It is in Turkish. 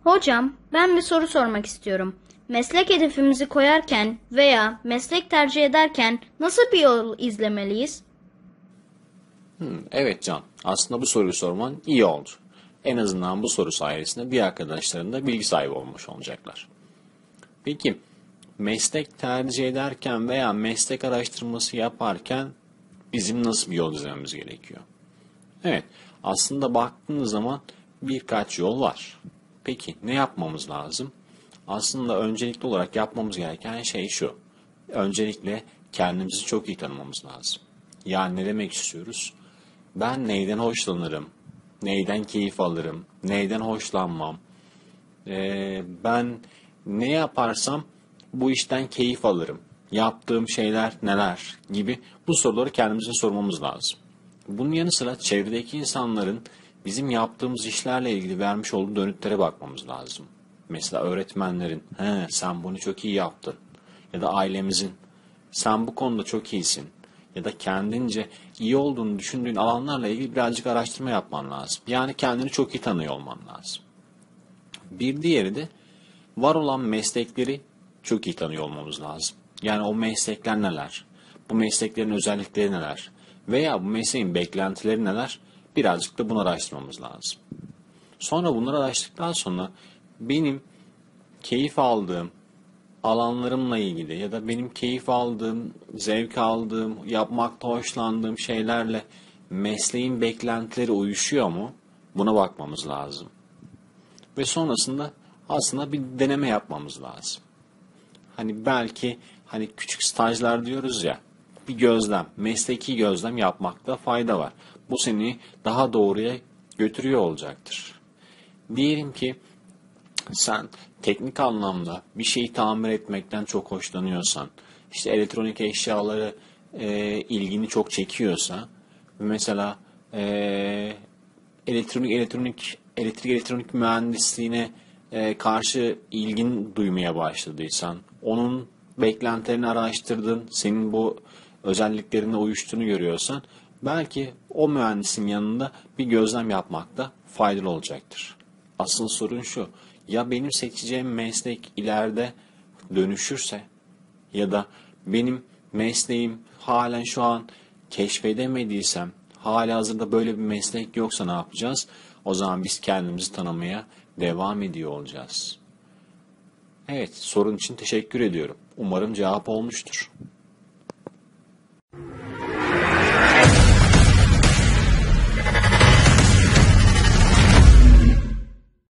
Hocam, ben bir soru sormak istiyorum. Meslek hedefimizi koyarken veya meslek tercih ederken nasıl bir yol izlemeliyiz? Evet Can, aslında bu soruyu sorman iyi oldu. En azından bu soru sayesinde bir arkadaşların da bilgi sahibi olmuş olacaklar. Peki, meslek tercih ederken veya meslek araştırması yaparken bizim nasıl bir yol izlememiz gerekiyor? Evet, aslında baktığınız zaman birkaç yol var. Peki, ne yapmamız lazım? Aslında öncelikli olarak yapmamız gereken şey şu. Öncelikle kendimizi çok iyi tanımamız lazım. Yani ne demek istiyoruz? Ben neyden hoşlanırım? Neyden keyif alırım? Neyden hoşlanmam? Ben ne yaparsam bu işten keyif alırım. Yaptığım şeyler neler gibi bu soruları kendimize sormamız lazım. Bunun yanı sıra çevredeki insanların bizim yaptığımız işlerle ilgili vermiş olduğu dönütlere bakmamız lazım. Mesela öğretmenlerin, sen bunu çok iyi yaptın. Ya da ailemizin, sen bu konuda çok iyisin. Ya da kendince iyi olduğunu düşündüğün alanlarla ilgili birazcık araştırma yapman lazım. Yani kendini çok iyi tanıyor olman lazım. Bir diğeri de var olan meslekleri çok iyi tanıyor olmamız lazım. Yani o meslekler neler? Bu mesleklerin özellikleri neler? Veya bu mesleğin beklentileri neler? Birazcık da bunu araştırmamız lazım. Sonra bunları araştırdıktan sonra benim keyif aldığım alanlarımla ilgili ya da benim keyif aldığım, zevk aldığım, yapmakta hoşlandığım şeylerle mesleğin beklentileri uyuşuyor mu? Buna bakmamız lazım. Ve sonrasında aslında bir deneme yapmamız lazım. Hani belki küçük stajlar diyoruz ya, bir gözlem, mesleki gözlem yapmakta fayda var. Bu seni daha doğruya götürüyor olacaktır. Diyelim ki sen teknik anlamda bir şeyi tamir etmekten çok hoşlanıyorsan, işte elektronik eşyaları ilgini çok çekiyorsa, mesela elektrik elektronik mühendisliğine karşı ilgin duymaya başladıysan, onun beklentilerini araştırdın, senin bu özelliklerine uyuştuğunu görüyorsan, belki o mühendisin yanında bir gözlem yapmakta faydalı olacaktır. Asıl sorun şu, ya benim seçeceğim meslek ileride dönüşürse ya da benim mesleğim halen şu an keşfedemediysem, halihazırda böyle bir meslek yoksa ne yapacağız? O zaman biz kendimizi tanımaya devam ediyor olacağız. Evet, sorun için teşekkür ediyorum. Umarım cevap olmuştur.